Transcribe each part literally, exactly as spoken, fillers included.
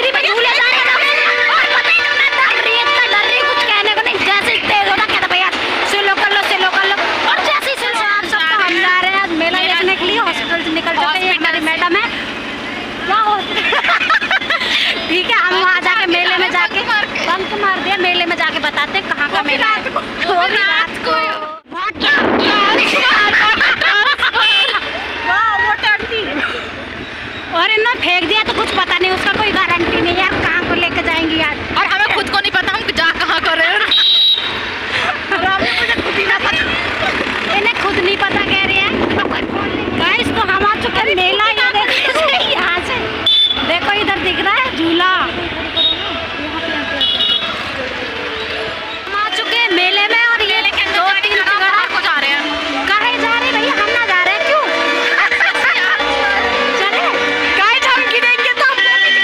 छतरी पे झूले जा रहे हैं और पता ही नहीं मैं डर रही इतना डर रही कुछ कहने को नहीं। जैसे तेज होता कहता भैया स्लो कर लो स्लो कर लो और जैसे ही आप सब हम जा रहे हैं मेला देखने के लिए। हॉस्पिटल से निकल चुके हैं, हमारी मैडम है क्या हो ठीक है। हम वहाँ जाके मेले में जाके बंक मार दिया, मेले में जाके बताते कहाँ का मेला है। वो भी रात को और इन्होंने फेंक दिया तो कुछ पता नहीं, उसका कोई गारंटी नहीं है कहाँ को लेके जाएंगी यार। और हमें खुद को नहीं पता हम जा कहाँ कर रहे हैं। मुझे खुद ही ना पता, इन्हें खुद नहीं पता कह रही है। गाइस तो हम आ चुके हैं मेला, ये देखो यहाँ से देखो इधर दिख रहा है झूला। हम आ चुके हैं मेले में और ये दो तीन जगह को जा रहे हैं। कहे जा रहे भैया हम ना जा रहे हैं क्यों चले गाइस हम गिरेंगे तो हम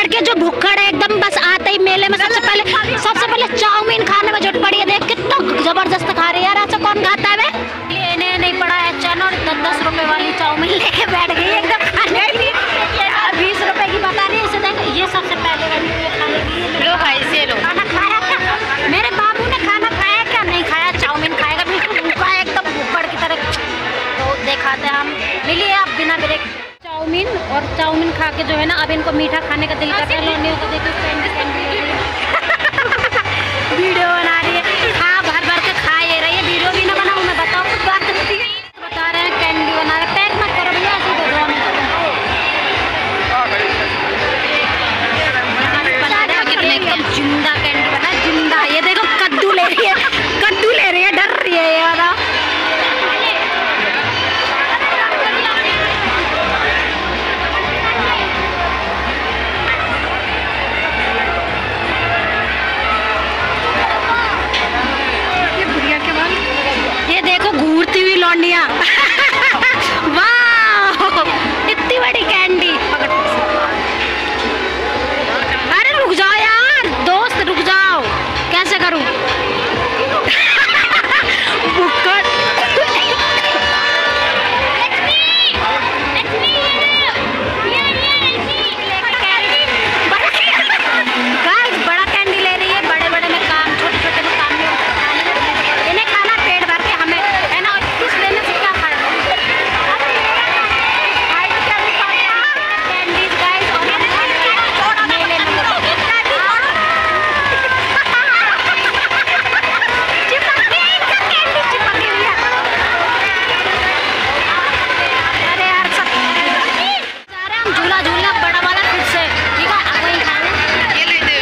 लड़के जो भुक्कड़ है एकदम, बस आते ही मेले में सबसे पहले सबसे पहले चाउमीन खाने में जुट पड़ी है। देख कितना जबरदस्त खा रही है यार, ऐसा कौन खाता है बे? इन्हें नहीं पड़ा है चैन और दस दस रुपए वाली चाउमीन लेके बैठ गई एकदम खाने के लिए। बीस रुपए की बता रही है इसे। देख ये सबसे पहले खाने की। लो भाई से लो। खाना खाया क्या? मेरे बाबू ने खाना खाया क्या? नहीं खाया, चाउमीन खाएगा बिल्कुल भूखा है एकदम भूखड़ की तरह। तो दिखाते हैं हम, मिलिए आप बिना ब्रेक। चाउमीन और चाउमीन खा के जो है ना अब इनको मीठा खाने का दिल करता है। लोनियों को देखो कैंडी कैंडी वीडियो बना रही है, खा भर भर के खा ये रही है। वीडियो भी ना बनाऊँ मैं, बताओ कुछ बात करती है। बता रहे हैं कैंडी बना रहे, पैक मत करो भैया, ऐसे दे दो हमें। एकदम जिंदा कैंडी बना, जिंदा। ये देखो कद्दू ले रही है, कद्दू ले रही है, डर रही है यार। ये देखो घूरती हुई लौंडिया। वाह इतनी बड़ी कैंडी। अरे रुक जाओ यार दोस्त, रुक जाओ। कैसे करूं? बड़ा कैंडी ले रही है, बड़े बड़े में काम, छोटे छोटे में काम नहीं होता। इन्हें खाना पेट भर के, हमें है ना किस लेने से क्या खाएगा? कैंडीज गाइस और मेले में अरे यार सब सारे हम झूला झूलना बड़ा वाला फिर से, ठीक है वही खाने। ये ले दे।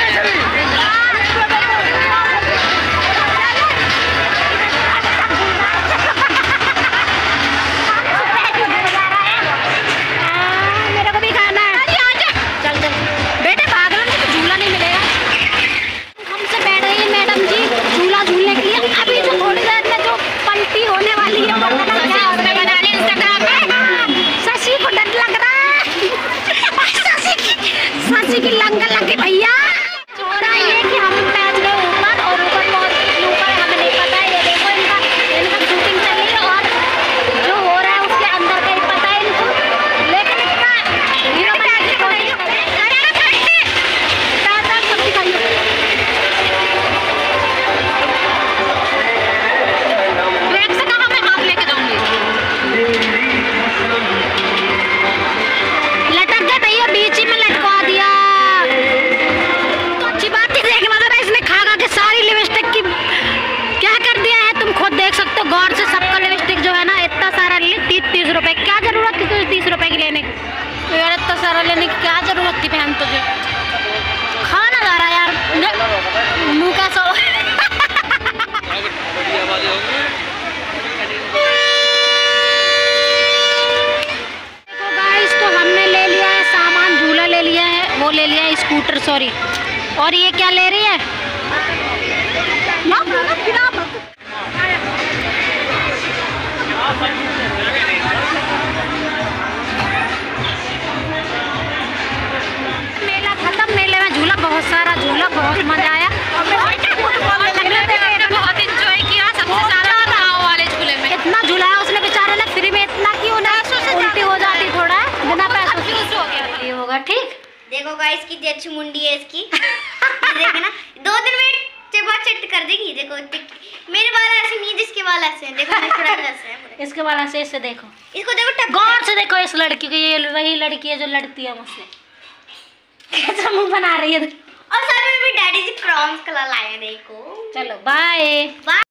मेरे को भी खाना है। चल चल बेटे भाग लो, तो झूला नहीं मिलेगा। हमसे बैठ गई मैडम जी झूला झूलने के लिए। अभी जो थोड़ी देर में जो पलटी होने वाली है वो पता नहीं क्या होने वाला है। इंस्टाग्राम में शशि को डर लग रहा है। शशि की शशि की लंग लगी भैया। छोड़ा ये कि हम पहुंच गए ऊपर, और ऊपर बहुत ऊपर हमें नहीं पता है। ये देखो इनका इनका शूटिंग चल रही है और जो हो रहा है उसके अंदर का ही पता है इनको। लेकिन इसका हीरो बनने की कोशिश कर रहे हैं। सब्जी खाइए। ब्रेक से कहाँ मैं हाथ लेके जाऊंगी? लटक गए भैया, बीच ही में लटका दिया। तो अच्छी बात ही देखना जरा, इसने खा खा के सारी लिपस्टिक की क्या कर दिया है। तुम खुद देख सकते हो गौर से। सबका लिपस्टिक जो है ना इतना सारा ले, तीस तीस रुपए। क्या जरूरत थी तुझे तीस रुपए की लेने की? यार इतना सारा लेने की क्या जरूरत थी बहन तुझे? खाना जा रहा यार, मुँह कैसा हो। देखो गाइस, तो हमने ले लिया है सामान, झूला ले लिया है, वो ले लिया है स्कूटर, सॉरी। और ये क्या ले रही है? मेला खत्म, मेले में झूला बहुत सारा झूला, बहुत मजा आया। बहुत इंजॉय किया, सबसे ज्यादा गाँव वाले झूले में। इतना झूलाया उसने बेचारे ने, फ्री में इतना क्यों ना उल्टी हो जाती थोड़ा बिना पैसों से। हो गया ये होगा ठीक। देखो गाइस कितनी अच्छी मुंडी है इसकी। ये देखो ना, दो दिन में चबा चट कर देगी। देखो मेरे बाल ऐसे नहीं, जिसके बाल ऐसे हैं। देखो मेरे थोड़ा ऐसे हैं पूरे। इसके वाला से इससे देखो, इसको देखो टक गौर से देखो इस लड़की को। ये वही लड़की है जो लड़ती है मुझसे। कैसा मुंह बना रही है। और साथ में भी डैडी जी प्रॉन्स कलर लाए हैं, देखो। चलो बाय। बाय।